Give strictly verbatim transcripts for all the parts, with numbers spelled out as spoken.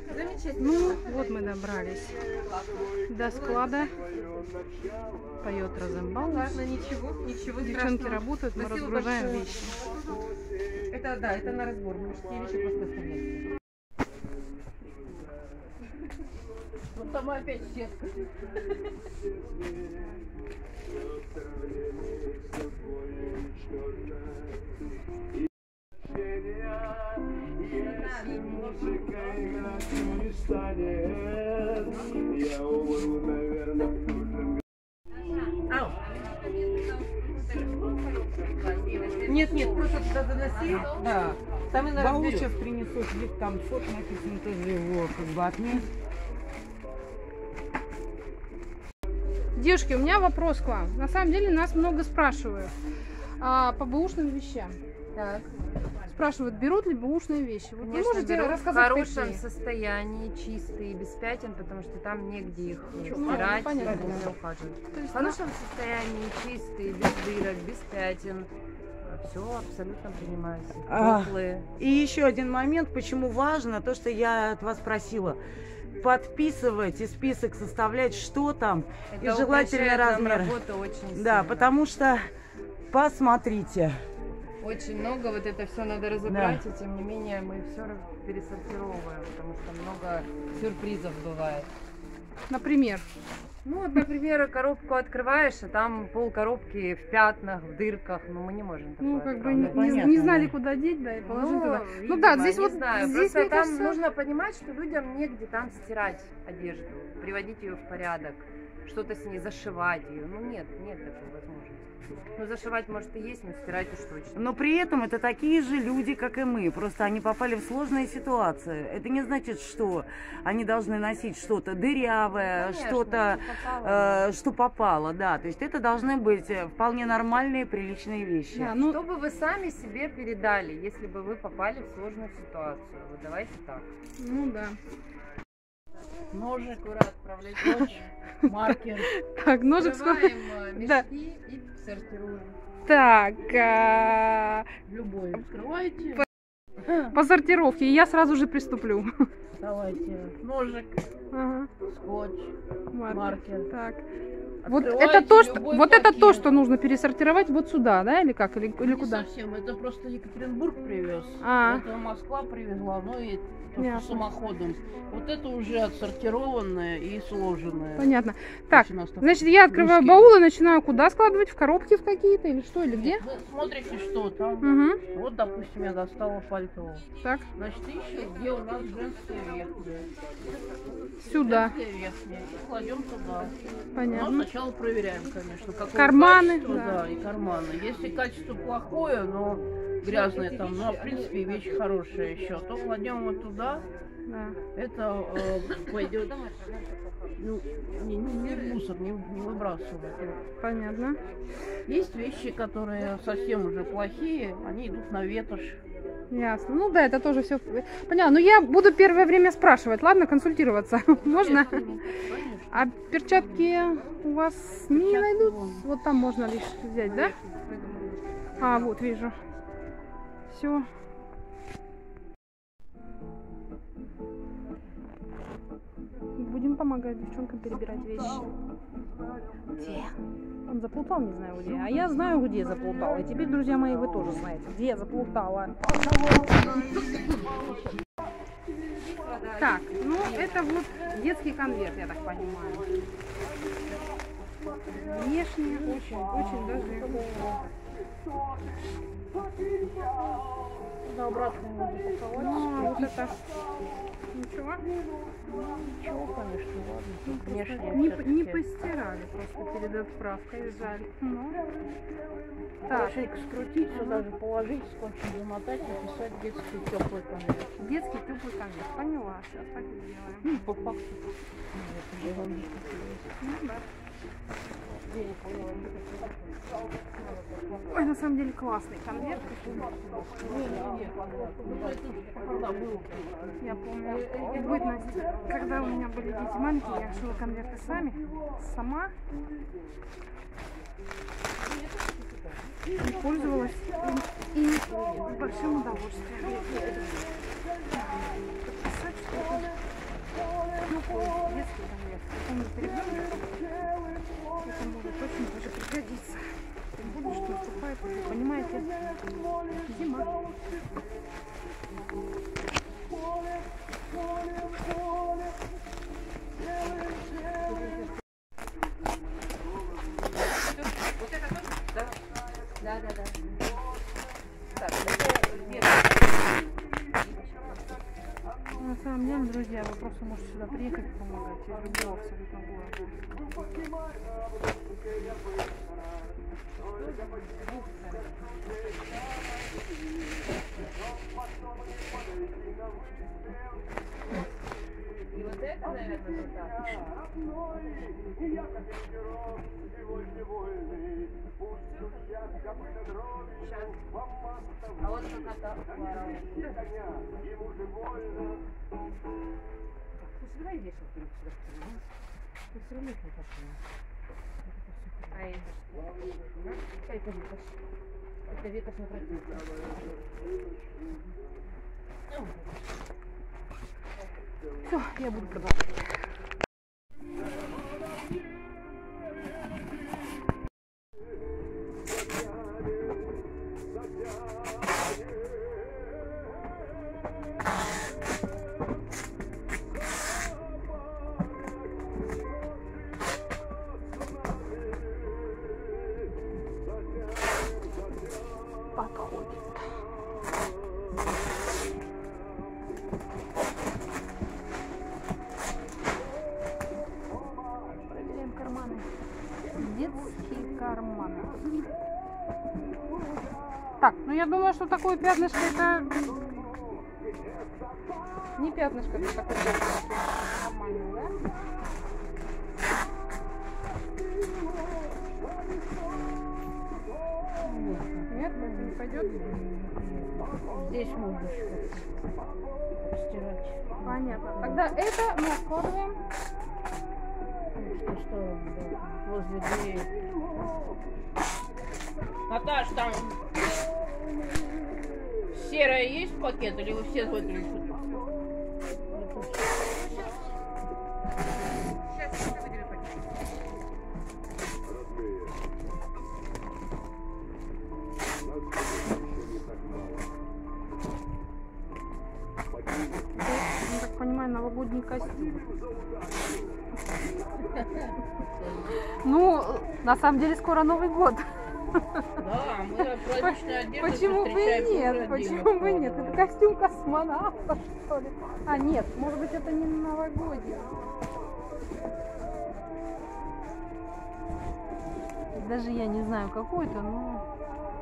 Ну, вот мы добрались до склада. Поет Розенбаум. Ладно, ничего, ничего. Девчонки страшного. работают, мы Спасибо разгружаем большое. вещи. Это да, это на разбор. Мужские вещи просто оставляйте. Вот там опять сетка. Нет, нет, просто туда заноси. Да. Там и на Баул разберёт. сейчас принесут, здесь там фото написано тоже его как бы отметь. Девушки, у меня вопрос к вам. На самом деле нас много спрашивают а, по бэушным вещам. Так. Спрашивают, берут ли бэушные вещи. Вот вы Конечно, можете берут в рассказать, хорошем какие? состоянии, чистые, без пятен, потому что там негде их Ну, стирать, понятно. за ними ухаживать. То есть В хорошем состоянии, чистые, без дырок, без пятен. Все абсолютно принимается. А. Теплые. И еще один момент, почему важно, то, что я от вас просила. Подписывать и список составлять, что там, и Это желательный упрощает нам размер. работу очень Да, сильно. потому что, посмотрите. Очень много, вот это все надо разобрать, и тем не менее мы все пересортировываем, потому что много сюрпризов бывает. например, Ну, вот, например, коробку открываешь, а там пол коробки в пятнах, в дырках, ну мы не можем такое ну как бы не, отправлять. не- понятно, не знали, да. куда деть, да, и положить Ну, туда. видимо, Ну да, здесь не вот, знаю, здесь, просто мне там кажется, нужно понимать, что людям негде там стирать одежду, приводить ее в порядок, что-то с ней зашивать ее. Ну нет, нет такой возможности. Ну зашивать может и есть, но стирать уж точно. Но при этом это такие же люди, как и мы. Просто они попали в сложные ситуации. Это не значит, что они должны носить что-то дырявое, Конечно, что-то, что попало. э, что попало. Да, то есть это должны быть э, вполне нормальные, приличные вещи. да, ну, Что бы вы сами себе передали, если бы вы попали в сложную ситуацию? Вот давайте так. ну да. Ножик, ура, отправлять ночь, маркер. Так, ножик сколько? Открываем э, Да. мешки и сортируем. Так, а, Любой открывайте. по сортировке, и я сразу же приступлю. Давайте. Ножик, Ага, скотч, маркер. маркер. Так. Вот Открывайте это то, что, любой вот это то, пакет. что нужно пересортировать вот сюда, да, или как, или, или Не куда? совсем, это просто Екатеринбург привез. А. Это Москва привезла, ну и то, что Ясно. самоходом. Вот это уже отсортированное и сложенное. Понятно. Так, Очень у нас такой значит, я открываю русский. баул и начинаю куда складывать? В коробки в какие-то или что, или где? Вы смотрите, что там. Угу, Вот, допустим, я достала пальто. так, Значит, ищем, где у нас женская верхняя. сюда. Женская верхняя. И кладем туда. Но Понятно. сначала проверяем, конечно, какое Карманы, качество, да. да, и карманы. Если качество плохое, но грязное там, ну, а в принципе вещь хорошая еще, то кладем вот туда. Да. Это э, пойдет, ну, не, не, не в мусор, не, не выбрасывать. Понятно. Есть вещи, которые совсем уже плохие, они идут на ветошь. Ясно. Ну да, это тоже все понятно. Но я буду первое время спрашивать, ладно, консультироваться. Можно? Конечно. А перчатки у вас не Перчатки найдут? вон. Вот там можно лишь взять, да? А, вот вижу. Все. Будем помогать девчонкам перебирать вещи. Где? Он заплутал, не знаю где. А я знаю, где заплутал. И теперь, друзья мои, вы тоже знаете, где я заплутала. Так, ну это вот детский конверт, я так понимаю. Внешне очень, очень даже... Туда обратно надо упаковать. Ну, а вот это... Ничего? Ничего, конечно, ладно. Ну, Тут внешне просто не, всё-таки. не постирали просто перед отправкой, жаль. Ну. Так, Хорошенько скрутить, сюда же положить, скотчем замотать, написать детский теплый конверт. детский теплый конверт. Поняла, сейчас так и сделаем. Ну, по факту. Нет, уже вам не купилось. Ну, да. Я не поняла, не купила. Ой, на самом деле классный конверт. Не, не, не, ну, это когда был. Я помню в бытность, когда у меня были дети маленькие, я шила конверты сами, сама. И пользовалась им, им с большим удовольствием. Подписать что-то. такой детский конверт. Он же перевернут. Это может очень даже пригодиться. Тем более, что наступает, вы понимаете, зима. Вот это тоже? Да. Да, да, да. Так, на самом деле, друзья, вы просто можете сюда приехать и помогать из любого абсолютно города. и вот это, наверное, вот так. Сейчас. А вот какая-то Лара. Слушай, давай здесь вот сюда. Ты все равно их не пошли. А это что? Это Викаш. Это Викаш на противке. Все, я буду продолжать. Подходит. Проверяем карманы. Детские карманы. Так, ну я думаю, что такое пятнышко это не пятнышко, это такое нормально, да? Нет, не пойдет. Здесь можно стирать. Понятно. Тогда это мы откладываем. Что, что да, возле двери. Наташ, там серая есть пакет или вы все выключили? Сейчас я выделю пакет. Я так понимаю, новогодний костюм. Ну, на самом деле, скоро Новый год. Да, мы праздничную одежду Почему бы и нет? Почему бы и нет? Это костюм космонавта, что ли? А, нет, может быть, это не новогодний. Даже я не знаю, какой это, но...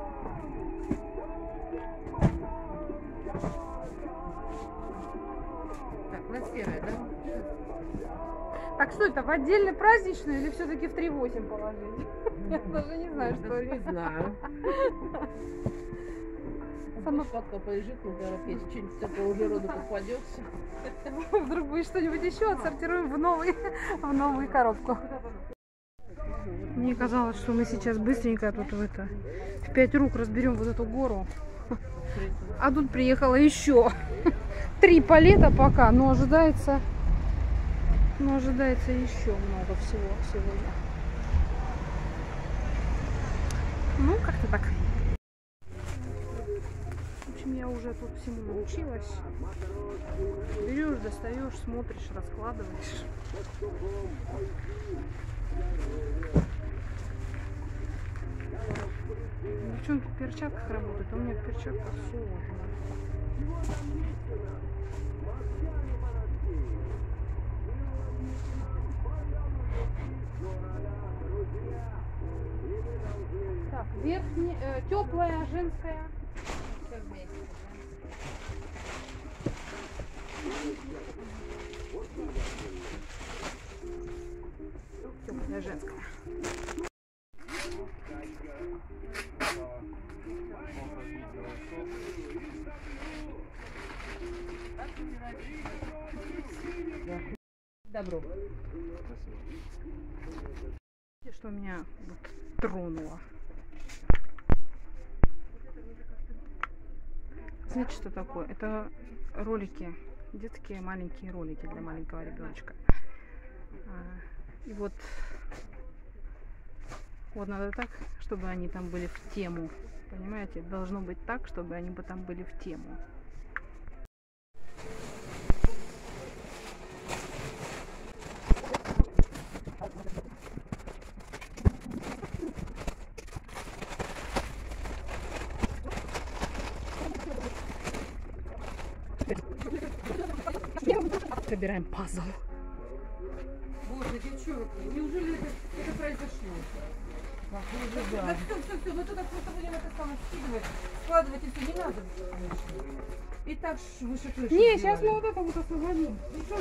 Так, на серое, да? Так что это, в отдельно праздничную или все-таки в три восемь положить? Я даже не знаю, что Не ли. знаю. Сама- Пока полежит на терапии, что-нибудь такого же рода попадется. Вдруг будет что-нибудь еще, отсортируем в, новый, в новую коробку. Мне казалось, что мы сейчас быстренько тут в это в пять рук разберем вот эту гору. А тут приехало еще три палета пока, но ожидается, но ожидается еще много всего сегодня. Ну, как-то так. В общем, я уже тут всему научилась. Берешь, достаешь, смотришь, раскладываешь. Девчонки в перчатках работают, а у меня в перчатках сложно. Так, верхняя, э, теплая, женская. Все вместе. Теплая, женская. Добро. Что меня вот тронуло. Знаете, что такое? Это ролики, детские маленькие ролики для маленького ребеночка. А, и вот, вот надо так, чтобы они там были в тему. Понимаете? Должно быть так, чтобы они бы там были в тему. Собираем пазл. Боже, девчонки, неужели это, это произошло? Похоже, да. Да все, все, все, мы туда просто будем это самое скидывать, складывать и все, не надо. И так ж выше крыши. Не, сейчас мы вот это вот освободим.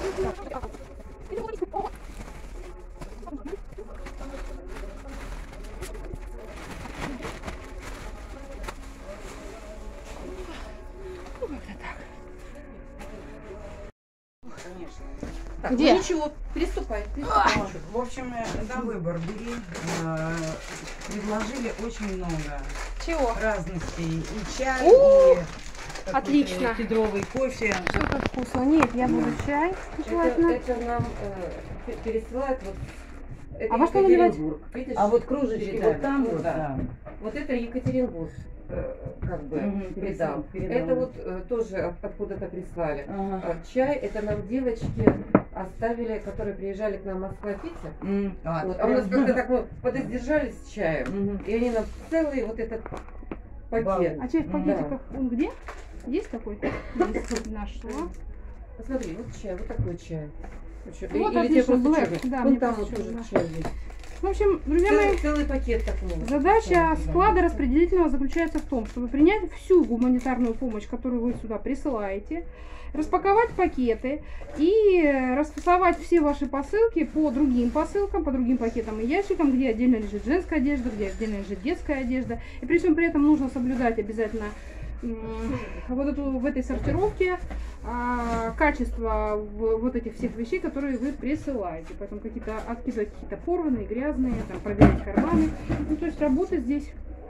Так, Где? ну ничего, приступай. приступай. Вот, в общем, э, на выбор бери. Э, Предложили очень много Чего? разностей. И чай, У, и какой-то отлично. кедровый кофе. Что как вкусно. Нет, я буду чай. Это, Желательно. это нам э, пересылают вот. Это А во что наливать? Екатеринбург. Видишь? А вот кружечки Передали. вот там вот, Да. да. Вот это Екатеринбург, э, как бы Мгм, передал. передал. Это вот э, тоже от- откуда-то прислали. Ага. А чай это нам девочки оставили, которые приезжали к нам в Москва, Питер. М, а, Вот. А у нас прям- как-то так мы подоздержались с чаем. Мгм. И они нам целый вот этот пакет. А чай в Да. пакетиках он где? Есть такой? Есть. Нашла. Посмотри, вот чай, вот такой чай. Чё, Вот или отлично, тебе просто black, чёрный? да, Вон мне там просто вот тоже чёрный. чай есть. В общем, друзья мои, Целый, целый пакет такого. задача склада распределительного заключается в том, чтобы принять всю гуманитарную помощь, которую вы сюда присылаете, распаковать пакеты и расфасовать все ваши посылки по другим посылкам, по другим пакетам и ящикам, где отдельно лежит женская одежда, где отдельно лежит детская одежда. И при всем при этом нужно соблюдать обязательно м, вот эту, в этой сортировке а, качество в- вот этих всех вещей, которые вы присылаете. Поэтому какие-то откидывать какие-то порванные, грязные, там, проверять карманы. Ну, то есть работа здесь.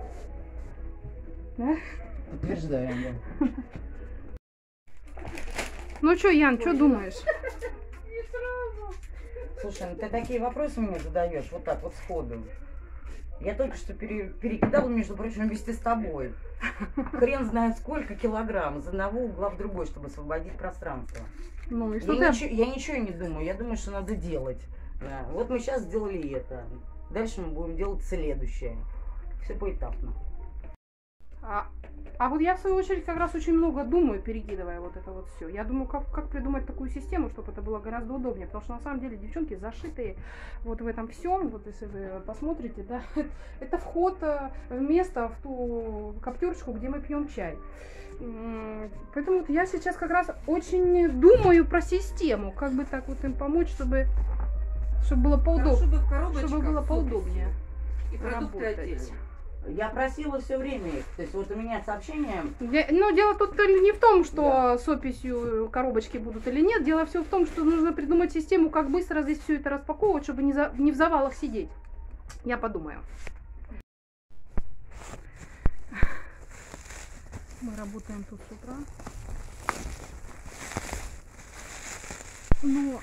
Да? Подтверждаем, да. Ну что, Ян, что думаешь? Слушай, ну ты такие вопросы мне задаешь, вот так вот сходу. Я только что пере- перекидала, между прочим, вместе с тобой. Хрен знает сколько килограмм из одного угла в другой, чтобы освободить пространство. Ну и что Я ты? ничего, я ничего не думаю, я думаю, что надо делать. Да. Вот мы сейчас сделали это. Дальше мы будем делать следующее. Все поэтапно. А, а вот я в свою очередь как раз очень много думаю, перекидывая вот это вот все. Я думаю, как, как придумать такую систему, чтобы это было гораздо удобнее. Потому что на самом деле девчонки зашитые вот в этом всем. Вот если вы посмотрите, да, это вход э, в место, в ту коптерочку, где мы пьем чай. М, Поэтому вот я сейчас как раз очень думаю про систему, как бы так вот им помочь, чтобы, чтобы было поудобнее. Чтобы в коробочках Чтобы было с поудобнее и продукты работать. отдельно. Я просила все время их. То есть вот у меня сообщение. Я- Ну, дело тут не в том, что с описью коробочки будут или нет. Дело все в том, что нужно придумать систему, как быстро здесь все это распаковывать, чтобы не, за, не в завалах сидеть. Я подумаю. Мы работаем тут с утра. Но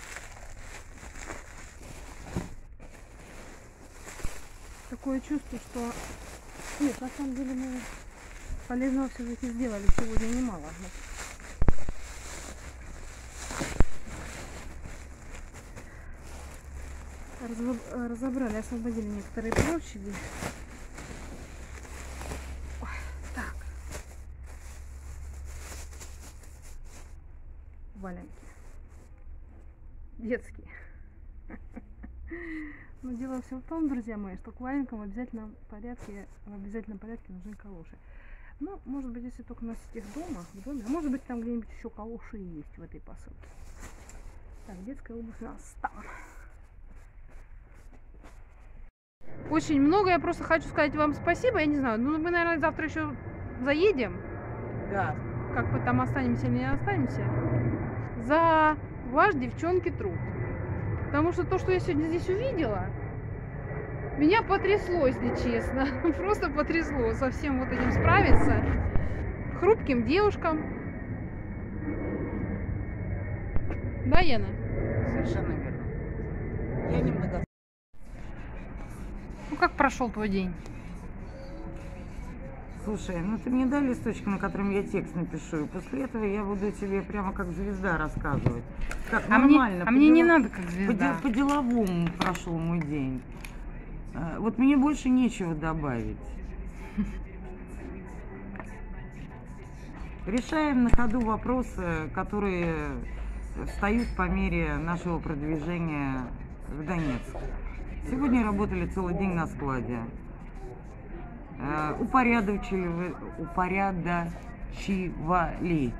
такое чувство, что... Нет, на самом деле мы полезного все-таки сделали сегодня немало. Разво- Разобрали, освободили некоторые площади. Ой, так. Валенки. Детские. Но дело все в том, друзья мои, что к валенкам в обязательном порядке, в обязательном порядке нужны калоши. Ну, может быть, если только носить их дома, в доме, а может быть, там где-нибудь еще калоши и есть в этой посылке. Так, детская обувь у нас там. Очень много, я просто хочу сказать вам спасибо, я не знаю, ну мы, наверное, завтра еще заедем, Да. как мы там останемся или не останемся, за ваш, девчонки, труд. Потому что то, что я сегодня здесь увидела, меня потрясло, если честно. Просто потрясло со всем вот этим справиться. Хрупким девушкам. Да, Яна? Совершенно верно. Я немного. Ну как прошел твой день? Слушай, ну ты мне дай листочек, на котором я текст напишу, и после этого я буду тебе прямо как звезда рассказывать. Как А мне, нормально. а мне не дела- надо как По, звезда. де- по-деловому прошел мой день. А, Вот мне больше нечего добавить. Решаем на ходу вопросы, которые встают по мере нашего продвижения в Донецк. Сегодня работали целый день на складе. Э, Упорядочили, упорядочивали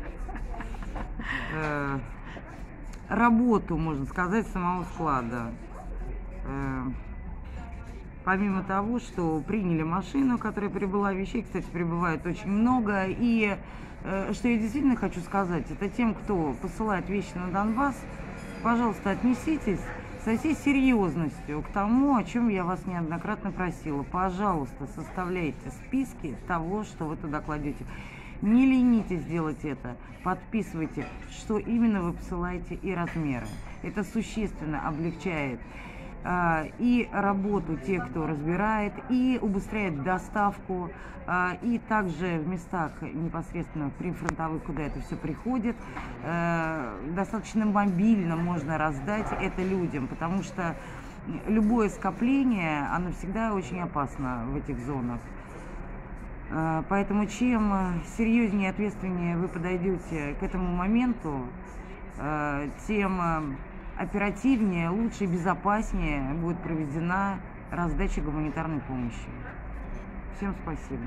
э, работу, можно сказать, самого склада. Э, Помимо того, что приняли машину, которая прибыла, вещей, кстати, прибывает очень много. И э, что я действительно хочу сказать, это тем, кто посылает вещи на Донбасс, пожалуйста, отнеситесь со всей серьезностью к тому, о чем я вас неоднократно просила. Пожалуйста, составляйте списки того, что вы туда кладете. Не ленитесь делать это. Подписывайте, что именно вы посылаете и размеры. Это существенно облегчает а, и работу тех, кто разбирает, и убыстряет доставку, а, и также в местах непосредственно прифронтовых, куда это все приходит, а, достаточно мобильно можно раздать это людям, потому что любое скопление, оно всегда очень опасно в этих зонах. А, Поэтому чем серьезнее и ответственнее вы подойдете к этому моменту, а, тем а, оперативнее, лучше и безопаснее будет проведена раздача гуманитарной помощи. Всем спасибо.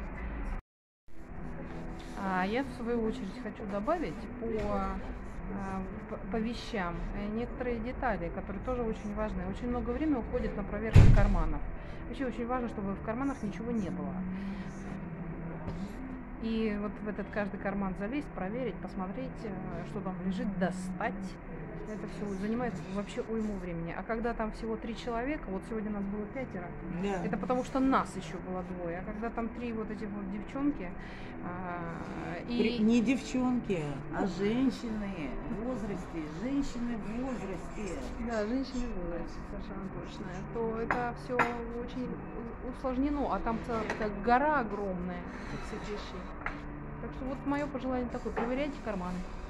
А я, в свою очередь, хочу добавить по, а, по, по вещам э, некоторые детали, которые тоже очень важны. Очень много времени уходит на проверку карманов. Вообще очень важно, чтобы в карманах ничего не было. И вот в этот каждый карман залезть, проверить, посмотреть, э, что там лежит, достать. Это все занимает вообще уйму времени. А когда там всего три человека, вот сегодня нас было пятеро, Да. это потому что нас еще было двое. А когда там три вот эти вот девчонки, а, и... Не девчонки, а женщины в возрасте, женщины в возрасте. Да, женщины в возрасте, совершенно точно. То это все очень усложнено, а там целая такая гора огромная этих всех вещей. Так что вот мое пожелание такое: проверяйте карманы.